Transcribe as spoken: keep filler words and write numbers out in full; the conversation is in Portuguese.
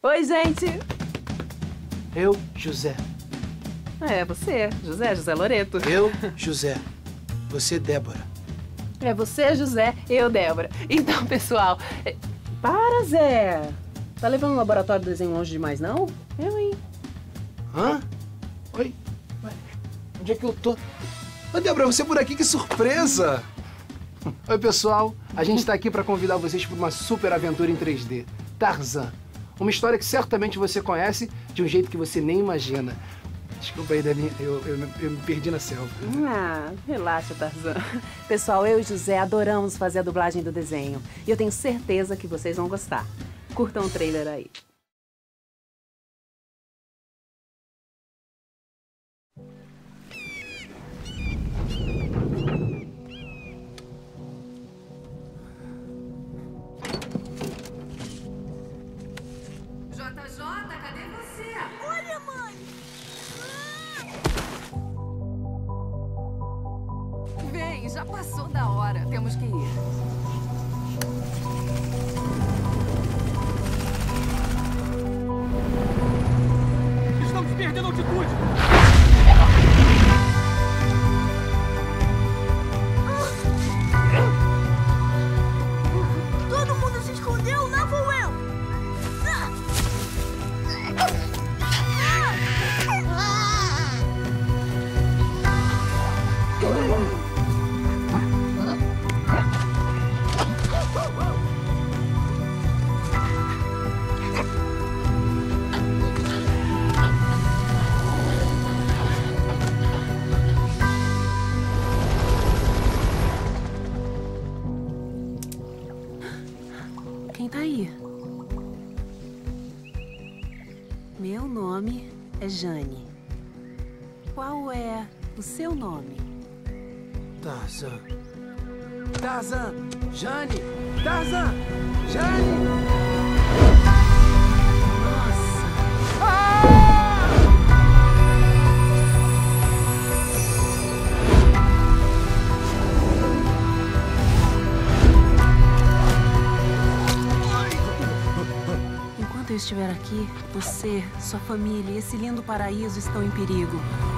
Oi, gente! Eu, José. É, você, José, José Loreto. Eu, José. Você, Débora. É você, José, eu, Débora. Então, pessoal... é- Para, Zé! Tá levando o laboratório do desenho longe demais, não? Eu, hein? Hã? Oi? Ué, onde é que eu tô? Ô, Débora, você por aqui, que surpresa! Oi, pessoal. A gente tá aqui pra convidar vocês para uma super aventura em três D. Tarzan. Uma história que certamente você conhece de um jeito que você nem imagina. Desculpa aí, Debinha, eu, eu, eu me perdi na selva. Ah, relaxa, Tarzan. Pessoal, eu e José adoramos fazer a dublagem do desenho. E eu tenho certeza que vocês vão gostar. Curtam o trailer aí. J J, cadê você? Olha, mãe! Vem, já passou da hora. Temos que ir. Estamos perdendo altitude! Todo mundo se escondeu, lá vou eu! Quem tá aí? Meu nome é Jane. Qual é o seu nome? Tarzan. Tarzan! Jane! Tarzan! Jane! Nossa! Enquanto eu estiver aqui, você, sua família e esse lindo paraíso estão em perigo.